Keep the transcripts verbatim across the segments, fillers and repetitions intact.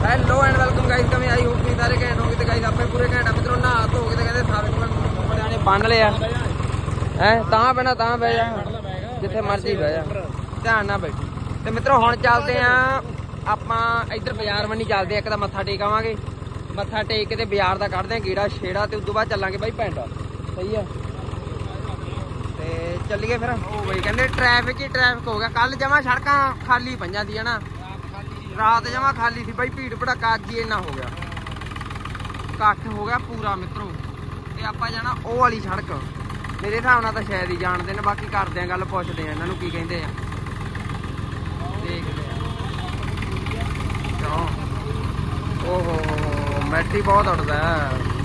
Hello and welcome guys, कमी I hope कि सारे घैंट होगे। तो गाइस आपे पूरे घैंट मित्रों नहा धो के कहते सारे ने बन लिया है तां पैना तां बह जा जिथे मर्जी बह जा ध्यान ना बैठी। तो मित्रों हुण चलते हैं आपां इधर बाजार बनी चलते एक मत्था टेक आवांगे, मत्था टेक के बाजार का कढ़दे गेड़ा छेड़ा ते उस तो बाद चलांगे बाई पिंड। सही है ते चलिए फिर। ओ बई कहंदे ट्रैफिक ही ट्रैफिक हो गया। कल जमा सड़कां खाली पईयां सी ना, रात जमा खाली थी बई, भीड़ भड़का अज ही इन्ना हो गया, कट्ठ हो गया पूरा मित्रों। ते आपां जाना ओह वाली सड़क, मेरे हिसाब नाल तां शायद ही जानते हैं, बाकी करदे आ गल, पुछदे आ इन्हां नूं की कहिंदे आ, देखदे आ। क्यों ओहो मैटी बहुत उड़दा है।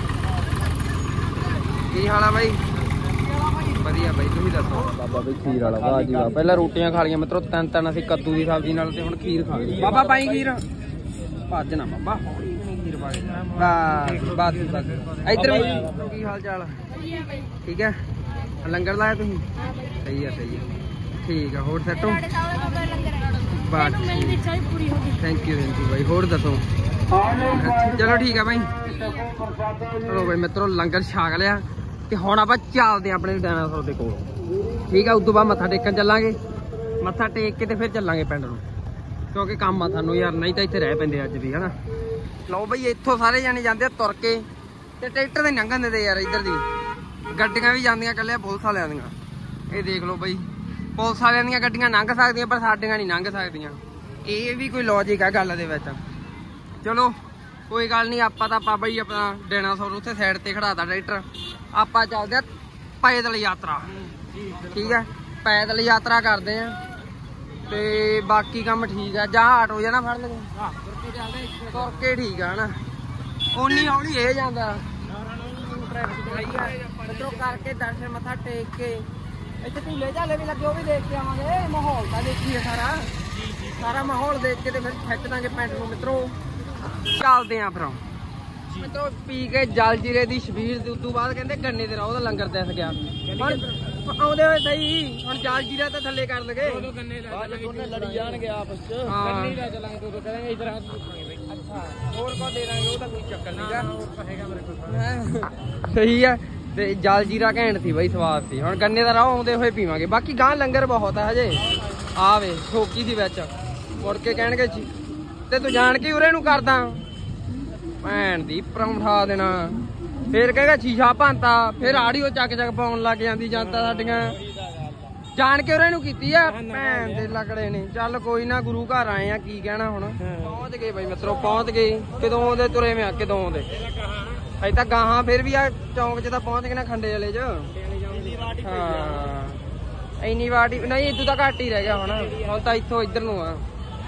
की हाल है बई? ਵਧੀਆ ਬਾਈ ਤੁਸੀਂ ਦੱਸੋ। ਬਾਬਾ ਬਈ ਖੀਰ ਵਾਲਾ ਵਾਹ ਜੀ ਵਾਹ। ਪਹਿਲਾਂ ਰੋਟੀਆਂ ਖਾ ਲਈਆਂ ਮਿੱਤਰੋ ਤਿੰਨ ਤਿੰਨ, ਅਸੀਂ ਕੱਦੂ ਦੀ ਸਬਜ਼ੀ ਨਾਲ ਤੇ ਹੁਣ ਖੀਰ ਖਾ ਲਈ। ਬਾਬਾ ਪਾਈ ਖੀਰ ਭੱਜ ਨਾ ਬਾਬਾ, ਖੀਰ ਪਾ ਕੇ ਬਸ ਬਸ ਬਸ। ਇੱਧਰ ਵੀ ਕੀ ਹਾਲ ਚਾਲ? ਠੀਕ ਹੈ, ਲੰਗਰ ਲਾਇਆ ਤੁਸੀਂ? ਸਹੀ ਹੈ ਸਹੀ ਹੈ ਠੀਕ ਹੈ। ਹੋਰ ਸੈਟ ਹੋ? ਬਸ ਥੈਂਕ ਯੂ ਥੈਂਕ ਯੂ ਬਾਈ। ਹੋਰ ਦੱਸੋ? ਚਲੋ ਠੀਕ ਹੈ ਬਾਈ। ਚਲੋ ਬਾਈ ਮਿੱਤਰੋ ਲੰਗਰ ਛਕ ਲਿਆ ਤੇ ਹੁਣ ਆਪਾਂ ਚੱਲਦੇ ਆਪਣੇ ਡਾਇਨਾਸੌਰ ਦੇ ਕੋਲ। ਠੀਕ ਆ, ਉਸ ਤੋਂ ਬਾਅਦ ਮੱਥਾ ਟੇਕਣ ਚੱਲਾਂਗੇ, ਮੱਥਾ ਟੇਕ ਕੇ ਤੇ ਫਿਰ ਚੱਲਾਂਗੇ ਪਿੰਡ ਨੂੰ, ਕਿਉਂਕਿ ਕੰਮ ਆ ਸਾਨੂੰ ਯਾਰ, ਨਹੀਂ ਤਾਂ ਇੱਥੇ ਰਹਿ ਪੈਂਦੇ ਅੱਜ ਵੀ ਹਨਾ। ਲਓ ਬਈ ਇੱਥੋਂ ਸਾਰੇ ਜਾਣੇ ਜਾਂਦੇ ਆ ਤੁਰ ਕੇ, ਤੇ ਟਰੈਕਟਰ ਦੇ ਲੰਘਣ ਦਿੰਦੇ ਯਾਰ। ਇੱਧਰ ਦੀ ਗੱਡੀਆਂ ਵੀ ਜਾਂਦੀਆਂ ਇਕੱਲੇ ਪੁਲਿਸ ਵਾਲਿਆਂ ਦੀਆਂ। ਇਹ ਦੇਖ ਲਓ ਬਈ, ਪੁਲਿਸ ਵਾਲਿਆਂ ਦੀਆਂ ਗੱਡੀਆਂ ਲੰਘ ਸਕਦੀਆਂ ਪਰ ਸਾਡੀਆਂ ਨਹੀਂ ਲੰਘ ਸਕਦੀਆਂ। ਇਹ ਵੀ ਕੋਈ ਲੌਜਿਕ ਹੈ ਗੱਲ ਦੇ ਵਿੱਚ। ਚਲੋ ਕੋਈ ਗੱਲ ਨਹੀਂ, ਆਪਾਂ ਤਾਂ ਆਪਾਂ ਬਈ ਆਪਣਾ ਡਾਇਨਾਸੌਰ ਉੱਥੇ ਸਾਈਡ ਤੇ ਖੜਾਤਾ ਟਰੈਕਟਰ, ਆਪਾਂ ਚੱਲਦੇ ਆ ਪੈਦਲ ਯਾਤਰਾ। ਠੀਕ ਹੈ, ਪੈਦਲ ਯਾਤਰਾ ਕਰਦੇ ਆ ਤੇ ਬਾਕੀ ਕੰਮ ਠੀਕ ਆ। ਜਾਂ ਆਟੋ ਜਾਂ ਨਾ ਫੜ ਲਗੇ ਤੁਰ ਕੇ ਠੀਕ ਆ ਹਨਾ, ਓਨੀ ਹੌਲੀ ਇਹ ਜਾਂਦਾ ਮਿੱਤਰੋ। ਕਰਕੇ ਦਰਸ਼ਨ ਮੱਥਾ ਟੇਕ ਕੇ ਇੱਥੇ ਝੂਲੇ ਝਾਲੇ ਵੀ ਲੱਗੇ, ਉਹ ਵੀ ਦੇਖ ਕੇ ਆਵਾਂਗੇ, ਮਾਹੌਲ ਤਾਂ ਦੇਖੀਏ ਸਾਰਾ ਸਾਰਾ ਮਾਹੌਲ ਦੇਖ ਕੇ ਤੇ ਫਿਰ ਖਿੱਚ ਦਾਂਗੇ ਪਿੰਡ ਨੂੰ ਮਿੱਤਰੋ। ਚੱਲਦੇ ਆ ਫਿਰ ਮਿੱਤਰੋ। ਪੀ ਕੇ ਜਲ ਜੀਰੇ ਦੀ ਛਬੀਲ ਤੇ ਉਦੋਂ ਬਾਅਦ ਕਹਿੰਦੇ ਗੰਨੇ ਦੇ ਰਾਹ ਦਾ ਲੰਗਰ ਦਿਸ ਗਿਆ। ਹੁਣ ਆਉਂਦੇ ਹੋਏ ਸਹੀ ਹੁਣ ਜਲ ਜੀਰਾ ਤਾਂ ਥੱਲੇ ਕਰ ਲਗੇ, ਦੋਨੇ ਲੜੀ ਜਾਣਗੇ ਆਪਸ ਚ। ਗੰਨੇ ਦਾ ਚਲਾਂਗੇ ਉਦੋਂ ਕਰਾਂਗੇ ਇਧਰ ਹੱਥ ਚੁੱਕਾਂਗੇ ਬਈ। ਅੱਛਾ ਹੋਰ ਕੋ ਦੇ ਦਾਂਗੇ, ਉਹ ਤਾਂ ਕੋਈ ਚੱਕਰ ਨਹੀਂਗਾ, ਹੋਰ ਤਾਂ ਹੈਗਾ ਮੇਰੇ ਕੋਲ। ਸਹੀ ਆ। ਤੇ ਜਲ ਜੀਰਾ ਘੈਂਟ ਸੀ ਬਈ, ਸਵਾਦ ਸੀ। ਹੁਣ ਗੰਨੇ ਦਾ ਰਾਹ ਆਉਂਦੇ ਹੋਏ ਪੀਵਾਂਗੇ। ਬਾਕੀ ਗਾਂ ਲੰਗਰ ਬਹੁਤ ਆ ਹਜੇ, ਆਵੇ ਠੋਕੀ ਦੀ ਵਿੱਚ ਮੁੜ ਕੇ ਕਹਿਣਗੇ ਤੇ ਤੂੰ ਜਾਣ ਕੇ ਉਰੇ ਨੂੰ ਕਰਦਾ ਭੈਣ ਦੀ ਪਰੌਂਠਾ ਦੇਣਾ, ਫੇਰ ਕਹੇਗਾ ਸ਼ੀਸ਼ਾ ਭੰਨਤਾ, ਫੇਰ ਆੜੀਓ ਚੱਕ ਚੱਕ ਪਾਉਣ ਲੱਗ ਜਾਂਦੀ ਜਨਤਾ ਸਾਡੀਆਂ। ਜਾਣ ਕੇ ਉਰੇ ਨੂੰ ਕੀਤੀ ਆ ਭੈਣ ਦੇ ਲੱਕੜੇ ਨੇ। ਚੱਲ ਕੋਈ ਨਾ, ਗੁਰੂ ਘਰ ਆਏ ਆ, ਕੀ ਕਹਿਣਾ ਹੁਣ। ਪਹੁੰਚ ਗਏ ਬਈ ਮਿੱਤਰੋ, ਪਹੁੰਚ ਗਏ। ਕਦੋਂ ਦੇ ਤੁਰੇ ਮੈਂ ਕਦੋਂ ਦੇ ਅਜੇ ਤਾਂ ਗਾਹਾਂ, ਫਿਰ ਵੀ ਆ ਚੌਂਕ ਚ ਤਾਂ ਪਹੁੰਚ ਗਏ ਨਾ, ਖੰਡੇ ਵਾਲੇ ਚ। ਹਾਂ ਇੰਨੀ ਵਾਟੀ ਨਹੀਂ, ਇਦੋਂ ਤਾਂ ਘੱਟ ਹੀ ਰਹਿ ਗਿਆ ਹੁਣ। ਹੁਣ ਤਾਂ ਇੱਥੋਂ ਇੱਧਰ ਨੂੰ ਆ।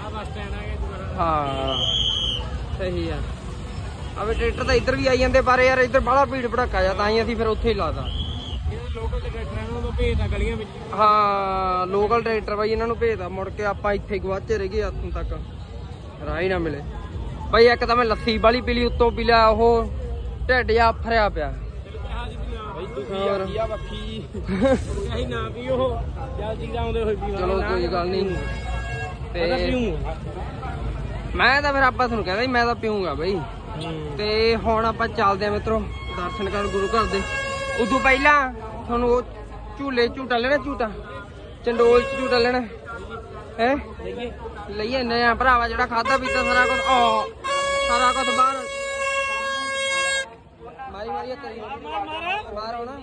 ਹਾਂ ਸਹੀ ਆ। ਅਵੇ ਟਰੈਕਟਰ ਤਾਂ ਇੱਧਰ ਵੀ ਆਈ ਜਾਂਦੇ, ਪਰ ਯਾਰ ਇੱਧਰ ਬੜਾ ਭੀੜ ਭੜਾਕਾ ਜਾ, ਤਾਂ ਹੀ ਅਸੀਂ ਫਿਰ ਉੱਥੇ ਹੀ ਲਾਤਾ। ਹਾਂ ਲੋਕਲ ਟਰੈਕਟਰ ਬਾਈ ਇਹਨਾਂ ਨੂੰ ਭੇਜਦਾ, ਮੁੜ ਕੇ ਆਪਾਂ ਇੱਥੇ ਗਵਾਚੇ ਰਹਿ ਗਏ ਹੱਥੋਂ ਤੱਕ, ਰਾਹ ਹੀ ਨਾ ਮਿਲੇ ਬਾਈ। ਇੱਕ ਤਾਂ ਮੈਂ ਲੱਸੀ ਵਾਲੀ ਪੀ ਲਈ, ਉੱਤੋਂ ਪੀ ਲਿਆ ਉਹ ਢਿੱਡ ਜਿਹਾ ਆਫਰਿਆ ਪਿਆ। ਚਲੋ ਕੋਈ ਗੱਲ ਨਹੀਂ। ਤੇ ਮੈਂ ਤਾਂ ਫਿਰ ਆਪਾਂ ਤੁਹਾਨੂੰ ਕਹਿੰਦਾ ਮੈਂ ਤਾਂ ਪੀਊਂਗਾ ਬਈ। ਤੇ ਹੁਣ ਆਪਾਂ ਚੱਲਦੇ ਆ ਮਿੱਤਰੋ ਦਰਸ਼ਨ ਕਰਨ ਗੁਰੂ ਘਰ ਦੇ। ਉਦੋਂ ਪਹਿਲਾਂ ਤੁਹਾਨੂੰ ਉਹ ਝੂਲੇ ਝੂਟਾ ਲੈਣਾ, ਝੂਟਾ ਚੰਡੋਲ ਚ ਝੂਟਾ ਲੈਣਾ ਹੈ ਲਈ ਇੰਨੇ ਆ ਭਰਾਵਾ, ਜਿਹੜਾ ਖਾਧਾ ਪੀਤਾ ਸਾਰਾ ਕੁਝ ਸਾਰਾ ਕੁਝ ਬਾਹਰ ਮਾਰੀ ਮਾਰੀ ਬਾਹਰ ਆਉਣਾ।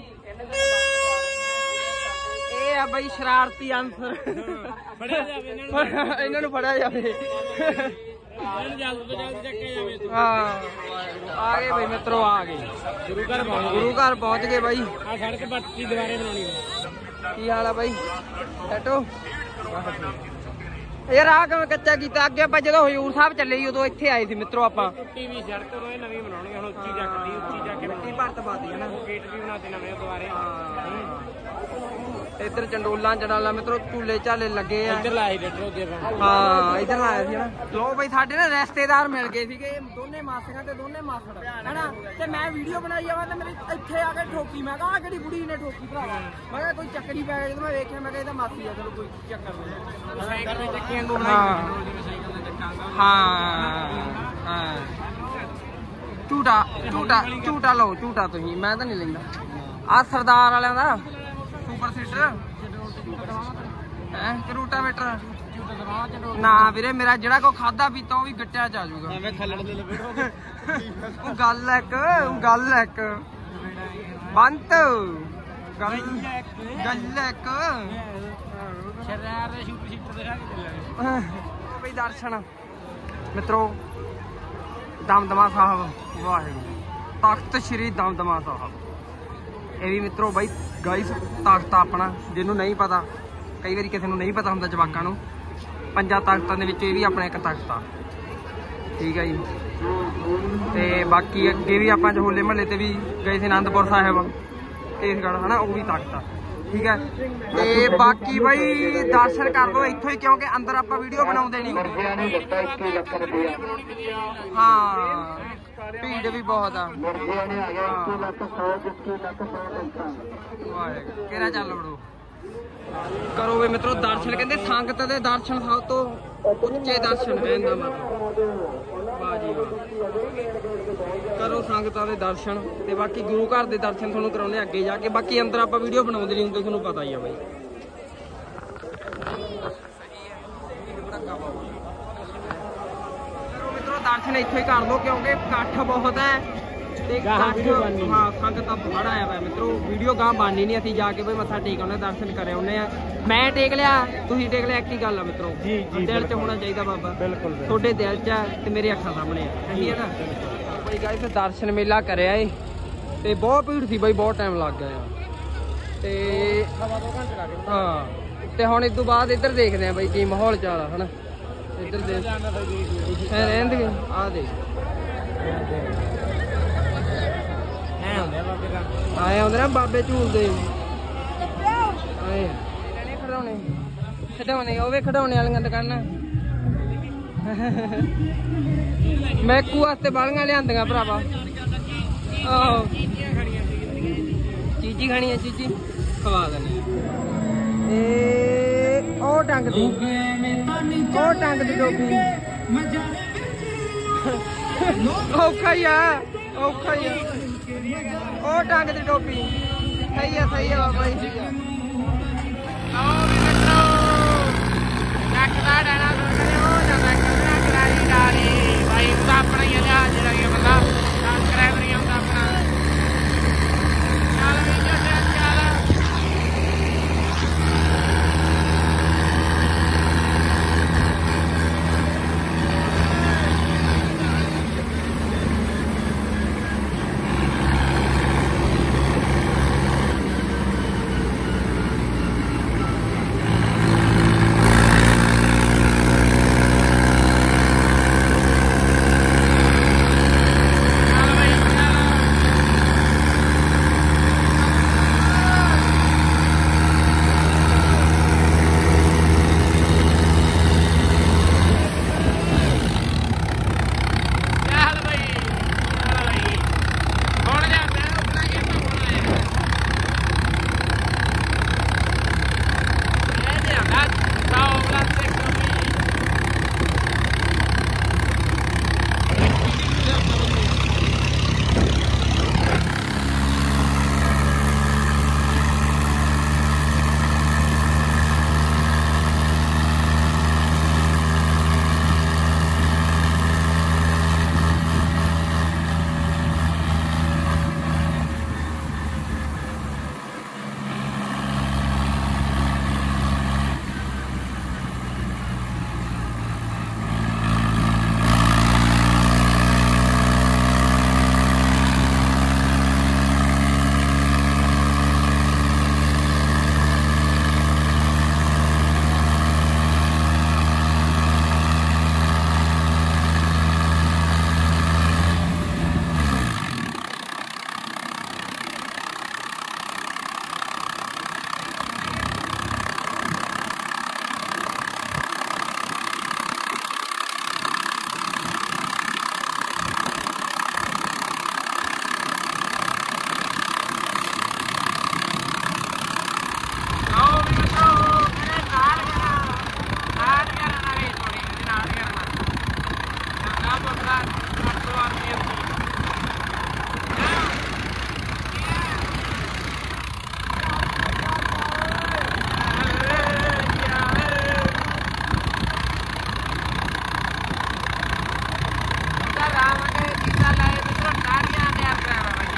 ਇਹ ਆ ਬਈ ਸ਼ਰਾਰਤੀ ਅਨਸਰ, ਇਹਨਾਂ ਨੂੰ ਫੜਿਆ ਜਾਵੇ। ਹਾਂ ਆ ਗਏ ਬਈ ਮਿੱਤਰੋ, ਆ ਗਏ ਗੁਰੂ ਘਰ, ਗੁਰੂ ਘਰ ਪਹੁੰਚ ਗਏ ਬਾਈ। ਆ ਸੜਕ ਪੱਟੀ ਦੁਬਾਰੇ ਬਣਾਉਣੀ। ਕੀ ਹਾਲ ਆ ਬਾਈ? ਸੈਟੋ ਯਾਰ ਆ ਕਿਵੇਂ ਕੱਚਾ ਕੀਤਾ? ਅੱਗੇ ਆਪਾਂ ਜਦੋਂ ਹਜ਼ੂਰ ਸਾਹਿਬ ਚੱਲੇ ਸੀ ਉਦੋਂ ਇੱਥੇ ਆਏ ਸੀ ਮਿੱਤਰੋ ਆਪਾਂ। ਟੁੱਟੀ ਵੀ ਸੜਕ ਉਹ ਨਵੀਂ ਬਣਾਉਣੀ ਹੁਣ, ਉੱਚੀ ਚੱਕਦੀ ਉੱਚੀ ਜਾ ਕੇ ਮਿੱਟੀ ਭਰਤ ਪਾਤੀ ਹੈ ਨਾ, ਗੇਟ ਵੀ ਬਣਾਤੇ ਨਵੇਂ ਦੁਬਾਰੇ। ਇੱਧਰ ਚੰਡੋਲਾਂ ਚੜਾਲਾ ਮਿੱਤਰੋ, ਝੂਲੇ ਝਾਲੇ ਲੱਗੇ ਆ। ਇੱਧਰ ਲਾਏ ਹਾਂ ਇੱਧਰ ਲਾਇਆ ਸੀ ਨਾ। ਲੋ ਬਈ ਸਾਡੇ ਨਾ ਰਿਸ਼ਤੇਦਾਰ ਮਿਲ ਗਏ ਸੀਗੇ, ਦੋਨੇ ਮਾਸੀਆਂ ਤੇ ਦੋਨੇ ਮਾਸੜ ਹਨਾ। ਤੇ ਮੈਂ ਵੀਡੀਓ ਬਣਾਈ ਜਾਵਾਂ ਤੇ ਮੇਰੀ ਇੱਥੇ ਆ ਕੇ ਠੋਕੀ। ਮੈਂ ਕਿਹਾ ਆਹ ਕਿਹੜੀ ਬੁੜੀ ਨੇ ਠੋਕੀ ਭਰਾਵਾ? ਮੈਂ ਕਿਹਾ ਕੋਈ ਚੱਕਰੀ ਪੈ ਗਈ। ਮੈਂ ਵੇਖਿਆ, ਮੈਂ ਕਿਹਾ ਇਹਦਾ ਮਾਸੀ ਆ, ਚਲੋ ਕੋਈ ਚੱਕਰ ਨਹੀਂ। ਹਾਂ ਹਾਂ ਝੂਟਾ ਝੂਟਾ ਝੂਟਾ ਲਓ ਝੂਟਾ ਤੁਸੀਂ ਮੈਂ ਤਾਂ ਨਹੀਂ ਲੈਂਦਾ ਆ ਸਰਦਾਰ ਵਾਲਿਆਂ ਦਾ ਸੁਪਰ ਸੀਟਰ ਹੈ ਰੂਟਾਵੇਟਰ ਨਾ ਵੀਰੇ ਮੇਰਾ ਜਿਹੜਾ ਕੋ ਖਾਦਾ ਪੀਤਾ ਉਹ ਵੀ ਗੱਟਿਆ ਚ ਆ ਜਾਊਗਾ ਐਵੇਂ ਖੱਲੜ ਦੇ ਲਪੇਟੋ ਉਹ ਗੱਲ ਇੱਕ ਉਹ ਗੱਲ ਇੱਕ ਬੰਤ ਗੱਲ ਗੱਲ ਇੱਕ ਸ਼ਰਾਰ ਦੇ ਸੁਪਰ ਸੀਟਰ ਦਿਖਾ ਕੇ ਚੱਲਾਂਗੇ ਬਈ ਦਰਸ਼ਨ ਮਿੱਤਰੋ ਦਮਦਮਾ ਸਾਹਿਬ ਵਾਹਿਗੁਰੂ ਤਖਤ ਸ਼੍ਰੀ ਦਮਦਮਾ ਸਾਹਿਬ ਇਹ ਵੀ ਮਿੱਤਰੋ ਬਾਈ ਗਾਈਸ ਤਖਤ ਆਪਣਾ ਜਿਹਨੂੰ ਨਹੀਂ ਪਤਾ ਕਈ ਵਾਰੀ ਕਿਸੇ ਨੂੰ ਨਹੀਂ ਪਤਾ ਹੁੰਦਾ ਜਵਾਕਾਂ ਨੂੰ ਪੰਜਾਂ ਤਖਤਾਂ ਦੇ ਵਿੱਚੋਂ ਇਹ ਵੀ ਆਪਣਾ ਇੱਕ ਤਖਤ ਆ ਠੀਕ ਹੈ ਜੀ ਤੇ ਬਾਕੀ ਅੱਗੇ ਵੀ ਆਪਾਂ ਹੋਲੇ ਮਹੱਲੇ ਤੇ ਵੀ ਗਏ ਸੀ ਅਨੰਦਪੁਰ ਸਾਹਿਬ ਕੇਸਗੜ੍ਹ ਹਨਾ ਉਹ ਵੀ ਤਖਤ ਆ ਠੀਕ ਹੈ ਤੇ ਬਾਕੀ ਬਾਈ ਦਰਸ਼ਨ ਕਰ ਲਓ ਇੱਥੋਂ ਹੀ ਕਿਉਂਕਿ ਅੰਦਰ ਆਪਾਂ ਵੀਡੀਓ ਬਣਾਉਂਦੇ ਨਹੀਂ ਹਾਂ ਭੀੜ ਵੀ ਬਹੁਤ ਆ ਕਿਹੜਾ ਚੱਲ ਵੜੋ ਕਰੋ ਵੇ ਮਿੱਤਰੋ ਦਰਸ਼ਨ ਕਹਿੰਦੇ ਸੰਗਤ ਦੇ ਦਰਸ਼ਨ ਸਭ ਤੋਂ ਉੱਚੇ ਦਰਸ਼ਨ ਕਹਿੰਦਾ ਮਤਲਬ ਵਾਹ ਜੀ ਵਾਹ ਕਰੋ ਸੰਗਤਾਂ ਦੇ ਦਰਸ਼ਨ ਤੇ ਬਾਕੀ ਗੁਰੂ ਘਰ ਦੇ ਦਰਸ਼ਨ ਤੁਹਾਨੂੰ ਕਰਾਉਣੇ ਅੱਗੇ ਜਾ ਕੇ ਬਾਕੀ ਅੰਦਰ ਆਪਾਂ ਵੀਡੀਓ ਬਣਾਉਂਦੇ ਨਹੀਂ ਹੁੰਦੇ ਤੁਹਾਨੂੰ ਪਤਾ ਹੀ ਆ ਬਾਈ ਕਰੋ ਮਿੱਤਰੋ ਦਰਸ਼ਨ ਇੱਥੇ ਹੀ ਕਰ ਲਓ ਕਿਉਂਕਿ ਇਕੱਠ ਬਹੁਤ ਹੈ ਤੇ ਇਕੱਠ ਹਾਂ ਸੰਗਤਾਂ ਬੜਾ ਆਇਆ ਵਾ ਮਿੱਤਰੋ ਵੀਡੀਓ ਗਾਂ ਬਣਨੀ ਨਹੀਂ ਅਸੀਂ ਜਾ ਕੇ ਬਈ ਮੱਥਾ ਟੇਕ ਆਉਂਦੇ ਦਰਸ਼ਨ ਕਰ ਆਉਂਦੇ ਆ ਮੈਂ ਟੇਕ ਲਿਆ ਤੁਸੀਂ ਟੇਕ ਲਿਆ ਇੱਕ ਹੀ ਗੱਲ ਆ ਮਿੱਤਰੋ ਦਿਲ 'ਚ ਹੋਣਾ ਚਾਹੀਦਾ ਬਾਬਾ ਬਿਲਕੁਲ ਤੁਹਾਡੇ ਦਿਲ 'ਚ ਆ ਤੇ ਮੇਰੇ ਅੱਖਾਂ ਸਾਹਮਣੇ ਆ ਠੀਕ ਹੈ ਨਾ ਬਈ ਗਾਇਸ ਦਰਸ਼ਨ ਮੇਲਾ ਕਰਿਆ ਏ ਤੇ ਬਹੁਤ ਭੀੜ ਸੀ ਬਈ ਬਹੁਤ ਟਾਈਮ ਲੱਗ ਗਿਆ ਤੇ ਹਾਂ ਤੇ ਹੁਣ ਇਸ ਤੋਂ ਬਾਅਦ ਇੱਧਰ ਦੇਖਦੇ ਆ ਬਈ ਕੀ ਮਾਹੌਲ ਚਾਲ ਆ ਹਨਾ ਇੱਧਰ ਦੇ ਰਹਿੰਦੇ ਆ ਦੇ ਆਏ ਆਉਂਦੇ ਨਾ ਬਾਬੇ ਝੂਲਦੇ ਆਏ ਖਿਡੌਣੇ ਖਿਡੌਣੇ ਉਹ ਵੀ ਖਿਡੌਣੇ ਵਾਲੀਆਂ ਦੁਕਾਨਾਂ ਮੈਕੂ ਵਾਸਤੇ ਬਾਲੀਆਂ ਲਿਆਂਦੀਆਂ ਭਰਾਵਾ ਆਹੋ ਚੀਜੀ ਖਾਣੀ ਆ ਚੀਜੀ ਖਵਾ ਦੇਣੀ ਇਹ ਉਹ ਟੰਗ ਦੀ ਉਹ ਟੰਗ ਦੀ ਟੋਪੀ ਔਖਾ ਹੀ ਆ ਔਖਾ ਹੀ ਆ ਉਹ ਟੰਗ ਦੀ ਟੋਪੀ ਸਹੀ ਆ ਸਹੀ ਆ ਬਾਬਾ ਜੀ ਆਓ ਵੀ ਮਿੱਤਰੋ ਨੱਕਦਾ ਡਾਣਾ ਉਹ ਜਾਂਦਾ ਕਰਾਰੀ ਡਾਰੀ ਭਾਈ ਤਾਂ ਆਪਣਾ ਹੀ ਆ ਜਿਹੜਾ ਇਹ ਬੰਦਾ ਸਬਸਕ੍ਰਾਈਬਰ ਹੀ ਆਉਂਦਾ ਆਪਣਾ ਚੱਲ ਵੀ ਚੱਲ ਚੱਲ ਗੱਲ ਹੈ ਮਿੱਤਰੋ ਨਾੜੀਆਂ ਤਿਆਰ ਕਰਾਇਆ ਬਾਈ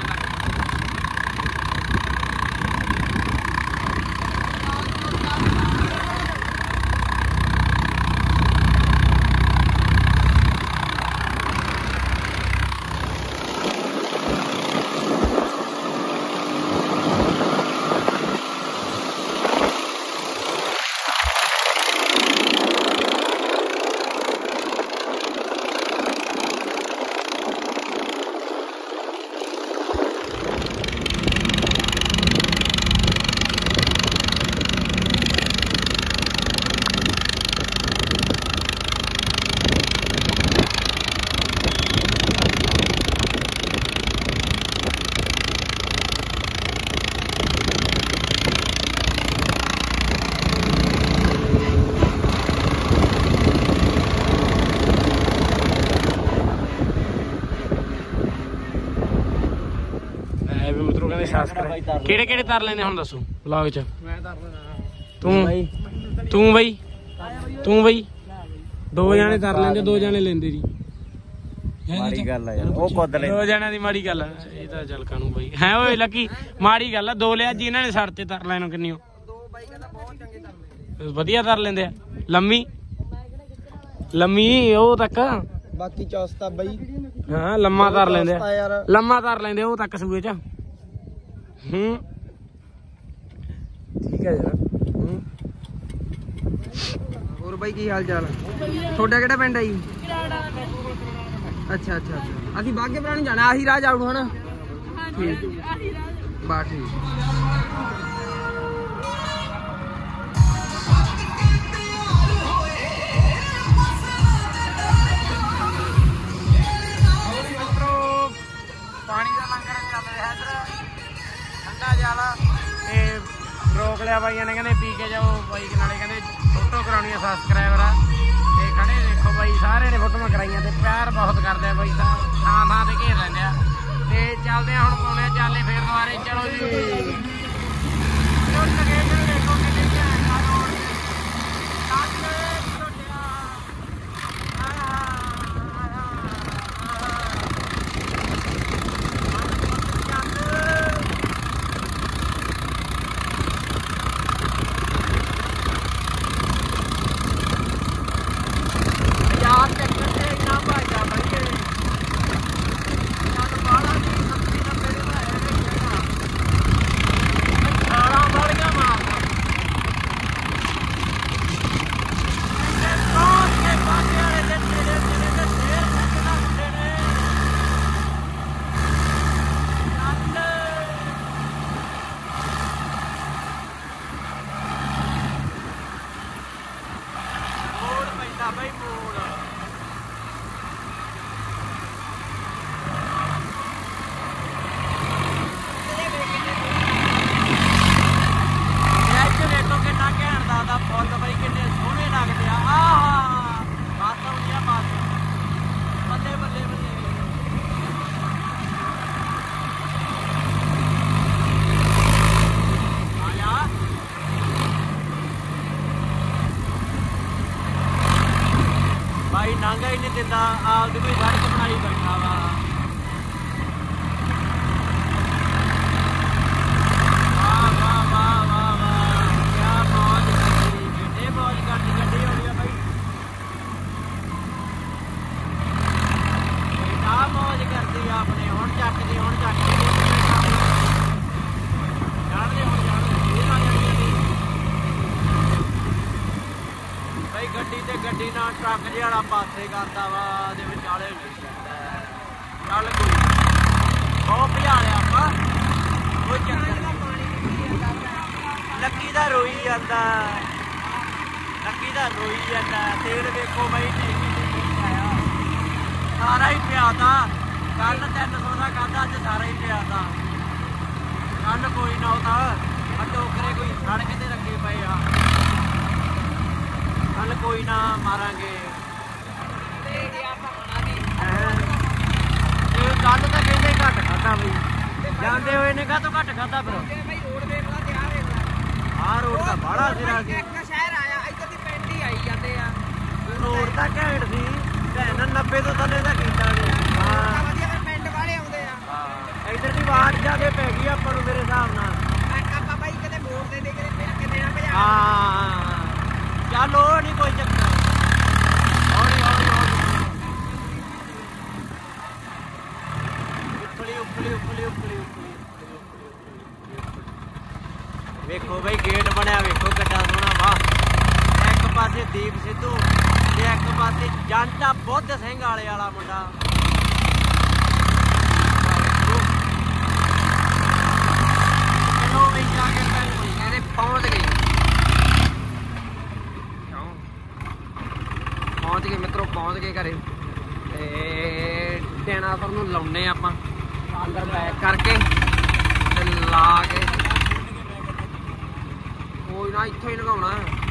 ਕਿਹੜੇ ਕਿਹੜੇ ਤਰ ਲੈਂਦੇ ਹੁਣ ਦੱਸੋ ਵਲੌਗ ਚ ਮੈਂ ਤਰ ਲੈਣਾ ਤੂੰ ਬਾਈ ਤੂੰ ਬਾਈ ਤੂੰ ਬਾਈ ਦੋ ਜਾਣੇ ਤਰ ਲੈਂਦੇ ਦੋ ਜਾਣੇ ਲੈਂਦੇ ਜੀ ਮਾੜੀ ਗੱਲ ਆ ਯਾਰ ਉਹ ਕੁੱਦ ਲੈਂਦੇ ਦੋ ਜਣਿਆਂ ਦੀ ਮਾੜੀ ਗੱਲ ਆ ਇਹ ਤਾਂ ਚੱਲ ਕਾਨੂੰ ਬਾਈ ਹੈ ਓਏ ਲੱਕੀ ਮਾੜੀ ਗੱਲ ਆ ਦੋ ਲਿਆ ਜੀ ਇਹਨਾਂ ਨੇ ਸੜ ਤੇ ਤਰ ਲੈਣੋਂ ਕਿੰਨੀ ਦੋ ਬਾਈ ਕਹਿੰਦਾ ਬਹੁਤ ਚੰਗੇ ਤਰ ਲੈਂਦੇ ਵਧੀਆ ਤਰ ਲੈਂਦੇ ਆ ਲੰਮੀ ਲੰਮੀ ਉਹ ਤੱਕ ਬਾਕੀ ਚੌਸਤਾ ਬਾਈ ਹਾਂ ਲੰਮਾ ਤਰ ਲੈਂਦੇ ਆ ਲੰਮਾ ਤਰ ਲੈਂਦੇ ਉਹ ਤੱਕ ਸੂਏ ਚ ਹੂੰ ਠੀਕ ਹੈ ਯਾਰ ਹੋਰ ਬਾਈ ਕੀ ਹਾਲ ਚਾਲ ਤੁਹਾਡਾ ਕਿਹੜਾ ਪਿੰਡ ਹੈ ਜੀ ਅੱਛਾ ਅੱਛਾ ਅੱਛਾ ਅਸੀਂ ਬਾਗੇ ਪੁਰਾਣੇ ਜਾਣਾ ਆਹੀ ਰਾਹ ਜਾਉਂ ਹਨਾ ਠੀਕ ਬਾ ਠੀਕ ਪਾਣੀ ਦਾ ਲੰਗਰ ਚੱਲ ਰਿਹਾ ਇੱਧਰ ਠੰਡਾ ਜਿਹਾ ਤੇ ਰੋਕ ਲਿਆ ਬਾਈਆਂ ਨੇ ਕਹਿੰਦੇ ਪੀ ਕੇ ਜਾਓ ਬਾਈਕ ਨਾਲੇ ਕਹਿੰਦੇ ਫੋਟੋ ਕਰਾਉਣੀ ਆ ਸਬਸਕ੍ਰਾਈਬਰ ਆ ਤੇ ਖੜੇ ਦੇਖੋ ਬਾਈ ਸਾਰਿਆਂ ਨੇ ਫੋਟੋਆਂ ਕਰਾਈਆਂ ਤੇ ਪਿਆਰ ਬਹੁਤ ਕਰਦੇ ਆ ਬਾਈ ਥਾਂ ਥਾਂ ਤੇ ਘੇਰ ਲੈਂਦੇ ਆ ਤੇ ਚੱਲਦੇ ਆ ਹੁਣ ਪਾਉਣੇ ਆ ਚਾਲੇ ਫੇਰ ਦੁਬਾਰੇ ਚਲੋ ਜੀ ਦੇਖੋ ਕਿੰਨੇ ਨਾਂਗਾ ਹੀ ਨਹੀਂ ਦਿੰਦਾ ਆਪਦੀ ਵੀ ਸੜਕ ਬਣਾਈ ਬੈਠਾ ਵਾ ਵਾਹ ਵਾਹ ਵਾਹ ਵਾਹ ਵਾਹ ਕਿਆ ਮੌਜ ਕਰਦੀ ਕਿੰਨੇ ਮੌਜ ਕਰਦੀ ਗੱਡੀ ਹੋਣੀ ਆ ਬਾਈ ਕਿਆ ਮੌਜ ਕਰਦੀ ਆ ਆਪਣੇ ਹੁਣ ਚੱਕਦੀ ਹੁਣ ਚੱਕਦੀ ਜਾਣਦੇ ਹੁਣ ਜਾਣਦੇ ਇਹ ਆ ਜਾਂਦੀ ਬਾਈ ਗੱਡੀ ਤੇ ਗੱਡੀ ਨਾਲ ਟਰੱਕ ਜਿਹਾ ਵਾਲਾ ਪਾਸੇ ਕਰਦਾ ਵਾ ਉਹਦੇ ਵਿਚਾਲੇ ਨਹੀਂ ਜਾਂਦਾ ਚੱਲ ਕੋਈ ਬਹੁਤ ਭਜਾ ਲਿਆ ਆਪਾਂ ਕੋਈ ਚੱਕਰ ਲੱਕੀ ਦਾ ਰੋਈ ਜਾਂਦਾ ਲੱਕੀ ਦਾ ਰੋਈ ਜਾਂਦਾ ਤੇਲ ਵੇਖੋ ਬਾਈ ਨਹੀਂ ਆਇਆ ਸਾਰਾ ਹੀ ਪਿਆ ਤਾ ਕੱਲ ਤਿੰਨ ਸੌ ਦਾ ਖਾਧਾ ਅੱਜ ਸਾਰਾ ਹੀ ਪਿਆ ਤਾ ਕੱਲ ਕੋਈ ਨਾ ਉਹ ਤਾਂ ਟੋਕਰੇ ਕੋਈ ਸੜਕ ਤੇ ਰੱਖੇ ਪਏ ਆ ਕੱਲ ਕੋਈ ਨਾ ਮਾਰਾਂਗੇ ਕੱਲ ਤਾਂ ਕਹਿੰਦੇ ਘੱਟ ਖਾਧਾ ਬਈ ਜਾਂਦੇ ਹੋਏ ਨੇ ਕਾਹਤੋਂ ਘੱਟ ਖਾਧਾ ਫਿਰ ਆਹ ਰੋਡ ਤਾਂ ਬਾਹਲਾ ਸਿਰਾ ਸੀ ਸ਼ਹਿਰ ਆਇਆ ਇੱਧਰ ਦੀ ਪਿੰਡ ਹੀ ਆਈ ਜਾਂਦੇ ਆ ਰੋਡ ਤਾਂ ਘੈਂਟ ਸੀ ਭੈਣ ਨੱਬੇ ਤੋਂ ਥੱਲੇ ਦਾ ਕੀਤਾ ਨਹੀਂ ਹਾਂ ਉਪਲੀ ਉਪਲੀ ਵੇਖੋ ਬਈ ਗੇਟ ਬਣਿਆ ਵੇਖੋ ਕਿੱਡਾ ਸੋਹਣਾ ਵਾਹ ਇੱਕ ਪਾਸੇ ਦੀਪ ਸਿੱਧੂ ਤੇ ਇੱਕ ਪਾਸੇ ਜੰਟਾ ਬੁੱਧ ਸਿੰਘ ਵਾਲੇ ਵਾਲਾ ਮੁੰਡਾ ਚਲੋ ਬਈ ਜਾ ਕੇ ਇਹਦੇ ਪਹੁੰਚ ਗਏ ਪਹੁੰਚ ਗਏ ਮਿੱਤਰੋ ਪਹੁੰਚ ਗਏ ਘਰੇ ਤੇ ਡਾਇਨਾਸੌਰ ਨੂੰ ਲਾਉਨੇ ਆਪਾਂ ਅੰਦਰ ਪੈਕ ਕਰਕੇ ਤੇ ਲਾ ਕੇ ਕੋਈ ਨਾ ਇੱਥੋਂ ਹੀ ਲਗਾਉਣਾ